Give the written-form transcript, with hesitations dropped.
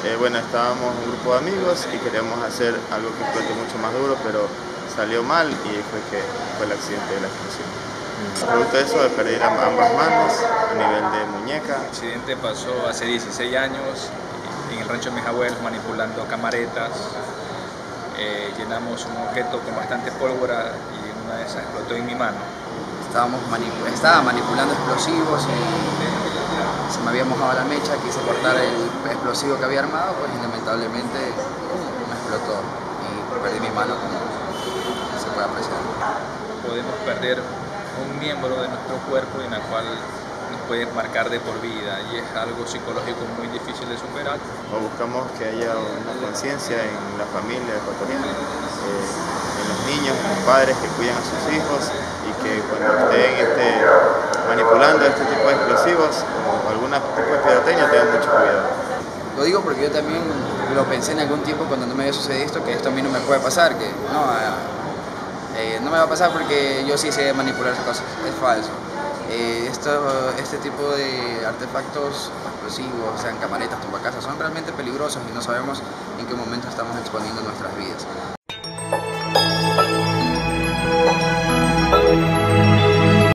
Bueno, estábamos un grupo de amigos y queríamos hacer algo que explote mucho más duro, pero salió mal y fue el accidente de la explosión. Producto de eso, de perder ambas manos a nivel de muñeca. El accidente pasó hace 16 años en el rancho de mis abuelos manipulando camaretas. Llenamos un objeto con bastante pólvora y una de esas explotó en mi mano. Estaba manipulando explosivos y se me había mojado la mecha, quise cortar el explosivo que había armado, pues lamentablemente me explotó y perdí mi mano, como se puede apreciar. Podemos perder un miembro de nuestro cuerpo en el cual nos puede marcar de por vida y es algo psicológico muy difícil de superar. Buscamos que haya una conciencia en la familia ecuatoriana, en los niños, en los padres que cuidan a sus hijos y que cuando estén manipulando este tipo de explosivos o algún tipo de pirotecnia tengan mucho cuidado. Lo digo porque yo también lo pensé en algún tiempo cuando no me había sucedido esto, que esto a mí no me puede pasar, que no me va a pasar porque yo sí sé manipular esas cosas, es falso. Este tipo de artefactos explosivos, sean camaretas, tumbacasas, son realmente peligrosos y no sabemos en qué momento estamos exponiendo nuestras vidas.